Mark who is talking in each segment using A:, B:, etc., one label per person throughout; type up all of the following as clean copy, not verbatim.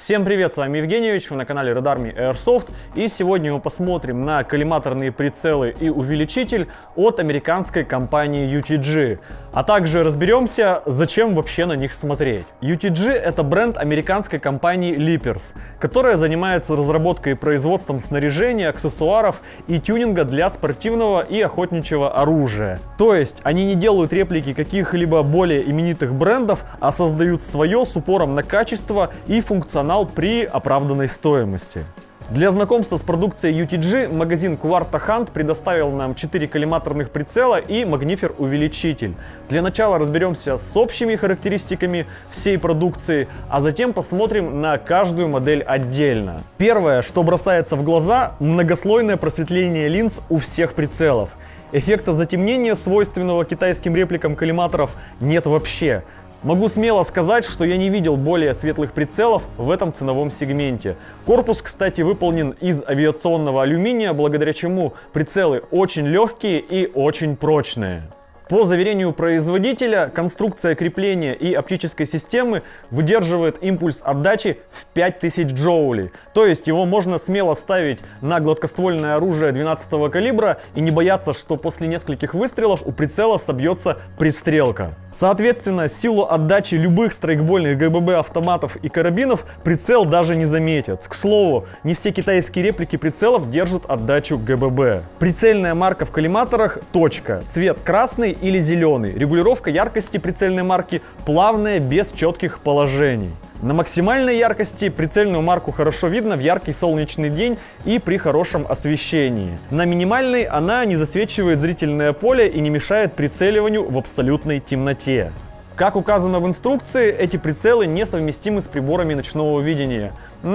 A: Всем привет, с вами Евгеньевич, вы на канале Red Army Airsoft, и сегодня мы посмотрим на коллиматорные прицелы и увеличитель от американской компании UTG, а также разберемся, зачем вообще на них смотреть. UTG — это бренд американской компании Lippers, которая занимается разработкой и производством снаряжения, аксессуаров и тюнинга для спортивного и охотничьего оружия. То есть они не делают реплики каких-либо более именитых брендов, а создают свое с упором на качество и функционал при оправданной стоимости. Для знакомства с продукцией UTG магазин Quarta Hunt предоставил нам 4 коллиматорных прицела и магнифер увеличитель. Для начала разберемся с общими характеристиками всей продукции, а затем посмотрим на каждую модель отдельно. Первое, что бросается в глаза — многослойное просветление линз у всех прицелов. Эффекта затемнения, свойственного китайским репликам коллиматоров, нет вообще. Могу смело сказать, что я не видел более светлых прицелов в этом ценовом сегменте. Корпус, кстати, выполнен из авиационного алюминия, благодаря чему прицелы очень легкие и очень прочные. По заверению производителя, конструкция крепления и оптической системы выдерживает импульс отдачи в 5000 джоулей. То есть его можно смело ставить на гладкоствольное оружие 12-го калибра и не бояться, что после нескольких выстрелов у прицела собьется пристрелка. Соответственно, силу отдачи любых страйкбольных ГББ автоматов и карабинов прицел даже не заметит. К слову, не все китайские реплики прицелов держат отдачу ГББ. Прицельная марка в коллиматорах — точка. Цвет красный или зеленый. Регулировка яркости прицельной марки плавная, без четких положений. На максимальной яркости прицельную марку хорошо видно в яркий солнечный день и при хорошем освещении. На минимальной она не засвечивает зрительное поле и не мешает прицеливанию в абсолютной темноте. Как указано в инструкции, эти прицелы несовместимы с приборами ночного видения.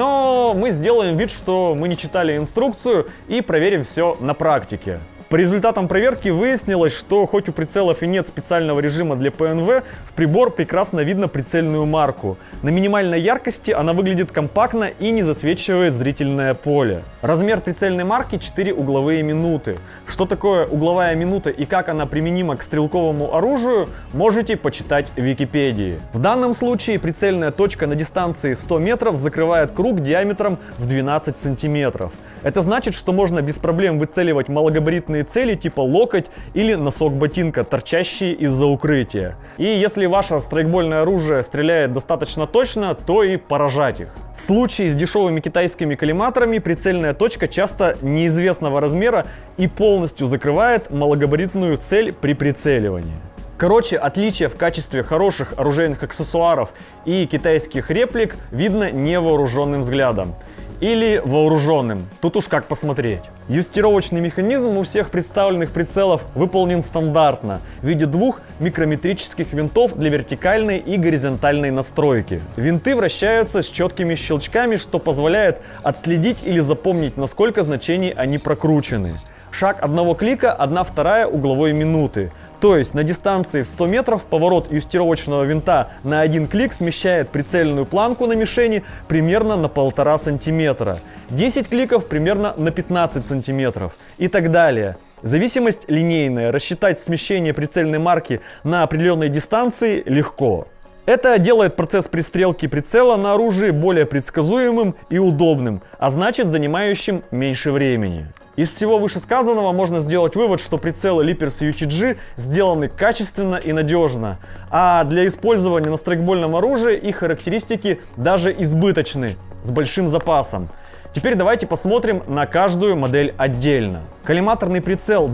A: Но мы сделаем вид, что мы не читали инструкцию, и проверим все на практике. По результатам проверки выяснилось, что хоть у прицелов и нет специального режима для ПНВ, в прибор прекрасно видно прицельную марку. На минимальной яркости она выглядит компактно и не засвечивает зрительное поле. Размер прицельной марки — 4 угловые минуты. Что такое угловая минута и как она применима к стрелковому оружию, можете почитать в Википедии. В данном случае прицельная точка на дистанции 100 метров закрывает круг диаметром в 12 сантиметров. Это значит, что можно без проблем выцеливать малогабаритные цели типа локоть или носок ботинка, торчащие из-за укрытия. И если ваше страйкбольное оружие стреляет достаточно точно, то и поражать их. В случае с дешевыми китайскими коллиматорами прицельная точка часто неизвестного размера и полностью закрывает малогабаритную цель при прицеливании. Короче, отличие в качестве хороших оружейных аксессуаров и китайских реплик видно невооруженным взглядом. Или вооруженным, тут уж как посмотреть. Юстировочный механизм у всех представленных прицелов выполнен стандартно в виде двух микрометрических винтов для вертикальной и горизонтальной настройки. Винты вращаются с четкими щелчками, что позволяет отследить или запомнить, насколько значений они прокручены. Шаг одного клика — 1/2 угловой минуты. То есть на дистанции в 100 метров поворот юстировочного винта на один клик смещает прицельную планку на мишени примерно на 1,5 сантиметра. 10 кликов примерно на 15 сантиметров и так далее. Зависимость линейная. Рассчитать смещение прицельной марки на определенной дистанции легко. Это делает процесс пристрелки прицела на оружие более предсказуемым и удобным, а значит занимающим меньше времени. Из всего вышесказанного можно сделать вывод, что прицелы Lippers UTG сделаны качественно и надежно, а для использования на страйкбольном оружии их характеристики даже избыточны, с большим запасом. Теперь давайте посмотрим на каждую модель отдельно. Коллиматорный прицел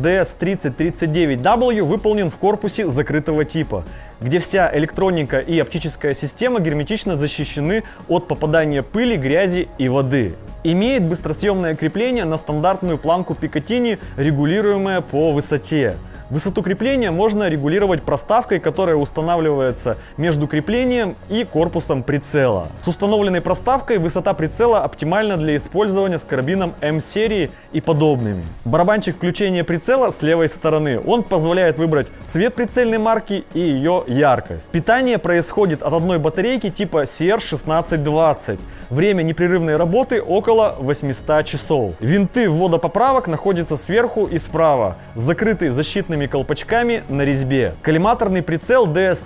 A: DS3039W выполнен в корпусе закрытого типа, где вся электроника и оптическая система герметично защищены от попадания пыли, грязи и воды. Имеет быстросъемное крепление на стандартную планку Picatinny, регулируемое по высоте. Высоту крепления можно регулировать проставкой, которая устанавливается между креплением и корпусом прицела. С установленной проставкой высота прицела оптимальна для использования с карабином М-серии и подобными. Барабанчик включения прицела с левой стороны. Он позволяет выбрать цвет прицельной марки и ее яркость. Питание происходит от одной батарейки типа CR1620. Время непрерывной работы около 800 часов. Винты ввода поправок находятся сверху и справа, закрыты защитным небольшими колпачками на резьбе. Коллиматорный прицел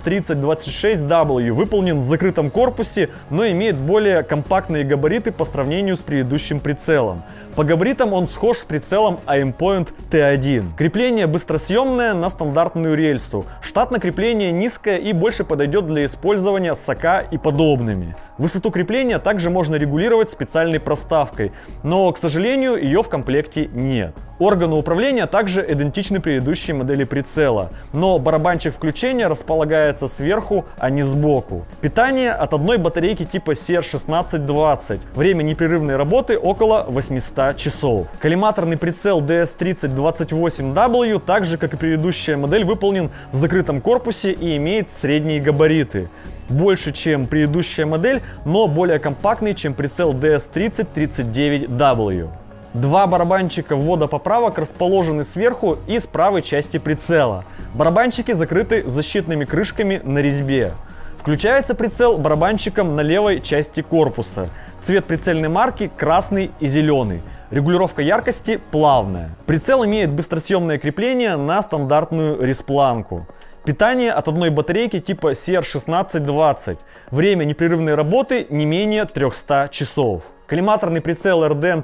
A: DS3026W выполнен в закрытом корпусе, но имеет более компактные габариты по сравнению с предыдущим прицелом. По габаритам он схож с прицелом Aimpoint T1. Крепление быстросъемное на стандартную рельсу. Штатное крепление низкое и больше подойдет для использования с АК и подобными. Высоту крепления также можно регулировать специальной проставкой, но, к сожалению, ее в комплекте нет. Органы управления также идентичны предыдущей модели прицела, но барабанчик включения располагается сверху, а не сбоку. Питание от одной батарейки типа CR1620. Время непрерывной работы около 800 часов. Коллиматорный прицел DS3028W, так же как и предыдущая модель, выполнен в закрытом корпусе и имеет средние габариты. Больше, чем предыдущая модель, но более компактный, чем прицел DS3039W. Два барабанчика ввода поправок расположены сверху и с правой части прицела. Барабанчики закрыты защитными крышками на резьбе. Включается прицел барабанчиком на левой части корпуса. Цвет прицельной марки красный и зеленый. Регулировка яркости плавная. Прицел имеет быстросъемное крепление на стандартную резпланку. Питание от одной батарейки типа CR1620. Время непрерывной работы не менее 300 часов. Коллиматорный прицел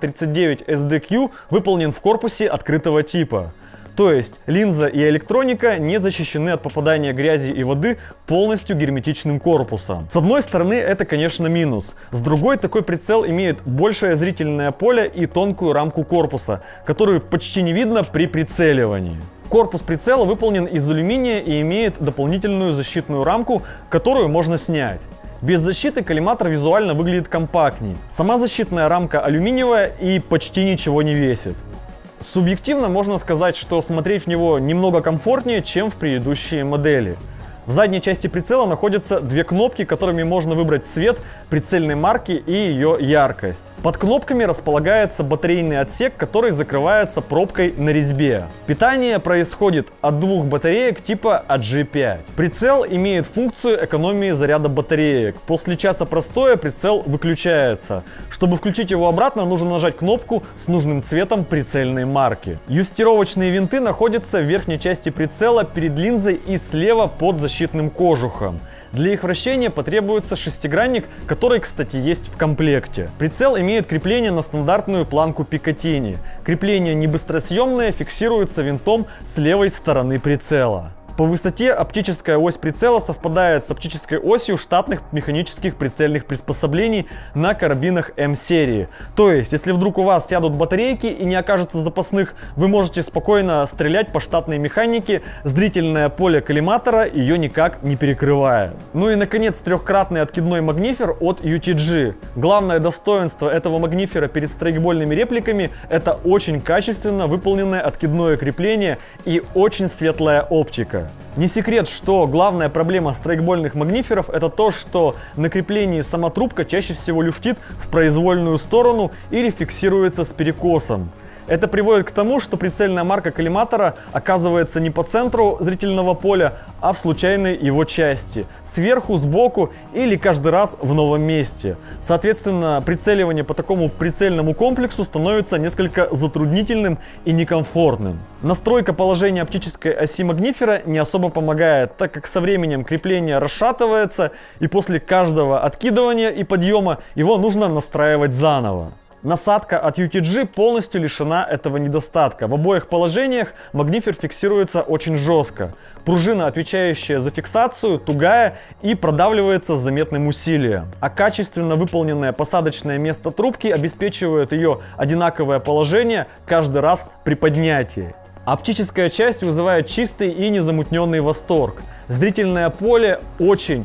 A: RDM39SDQ выполнен в корпусе открытого типа. То есть линза и электроника не защищены от попадания грязи и воды полностью герметичным корпусом. С одной стороны, это, конечно, минус. С другой, такой прицел имеет большее зрительное поле и тонкую рамку корпуса, которую почти не видно при прицеливании. Корпус прицела выполнен из алюминия и имеет дополнительную защитную рамку, которую можно снять. Без защиты коллиматор визуально выглядит компактней. Сама защитная рамка алюминиевая и почти ничего не весит. Субъективно можно сказать, что смотреть в него немного комфортнее, чем в предыдущие модели. В задней части прицела находятся две кнопки, которыми можно выбрать цвет прицельной марки и ее яркость. Под кнопками располагается батарейный отсек, который закрывается пробкой на резьбе. Питание происходит от двух батареек типа AG5. Прицел имеет функцию экономии заряда батареек. После часа простоя прицел выключается. Чтобы включить его обратно, нужно нажать кнопку с нужным цветом прицельной марки. Юстировочные винты находятся в верхней части прицела перед линзой и слева под защитным кожухом. Для их вращения потребуется шестигранник, который, кстати, есть в комплекте. Прицел имеет крепление на стандартную планку Picatinny. Крепление небыстросъемное, фиксируется винтом с левой стороны прицела. По высоте оптическая ось прицела совпадает с оптической осью штатных механических прицельных приспособлений на карабинах М-серии. То есть, если вдруг у вас сядут батарейки и не окажется запасных, вы можете спокойно стрелять по штатной механике, зрительное поле коллиматора ее никак не перекрывает. Ну и, наконец, трехкратный откидной магнифер от UTG. Главное достоинство этого магнифера перед страйкбольными репликами — это очень качественно выполненное откидное крепление и очень светлая оптика. Не секрет, что главная проблема страйкбольных магниферов — это то, что на креплении сама трубка чаще всего люфтит в произвольную сторону или фиксируется с перекосом. Это приводит к тому, что прицельная марка коллиматора оказывается не по центру зрительного поля, а в случайной его части, сверху, сбоку или каждый раз в новом месте. Соответственно, прицеливание по такому прицельному комплексу становится несколько затруднительным и некомфортным. Настройка положения оптической оси магнифера не особо помогает, так как со временем крепление расшатывается, и после каждого откидывания и подъема его нужно настраивать заново. Насадка от UTG полностью лишена этого недостатка. В обоих положениях магнифер фиксируется очень жестко. Пружина, отвечающая за фиксацию, тугая и продавливается с заметным усилием. А качественно выполненное посадочное место трубки обеспечивает ее одинаковое положение каждый раз при поднятии. Оптическая часть вызывает чистый и незамутненный восторг. Зрительное поле очень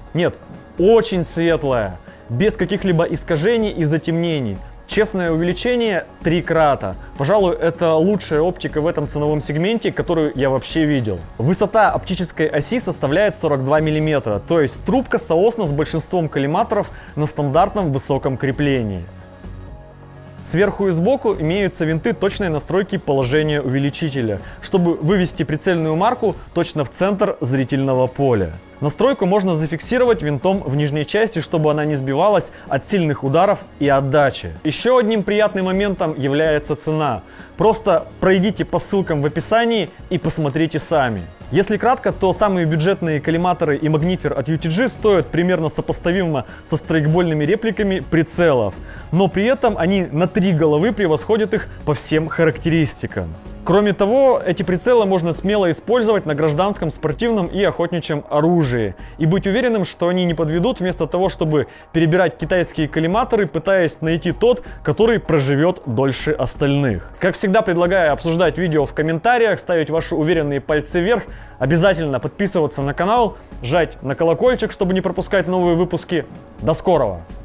A: светлое, без каких-либо искажений и затемнений. Честное увеличение 3 крата. Пожалуй, это лучшая оптика в этом ценовом сегменте, которую я вообще видел. Высота оптической оси составляет 42 мм, то есть трубка соосна с большинством коллиматоров на стандартном высоком креплении. Сверху и сбоку имеются винты точной настройки положения увеличителя, чтобы вывести прицельную марку точно в центр зрительного поля. Настройку можно зафиксировать винтом в нижней части, чтобы она не сбивалась от сильных ударов и отдачи. Еще одним приятным моментом является цена. Просто пройдите по ссылкам в описании и посмотрите сами. Если кратко, то самые бюджетные коллиматоры и магнифер от UTG стоят примерно сопоставимо со страйкбольными репликами прицелов, но при этом они на 3 головы превосходят их по всем характеристикам. Кроме того, эти прицелы можно смело использовать на гражданском, спортивном и охотничьем оружии. И быть уверенным, что они не подведут, вместо того, чтобы перебирать китайские коллиматоры, пытаясь найти тот, который проживет дольше остальных. Как всегда, предлагаю обсуждать видео в комментариях, ставить ваши уверенные пальцы вверх, обязательно подписываться на канал, жать на колокольчик, чтобы не пропускать новые выпуски. До скорого!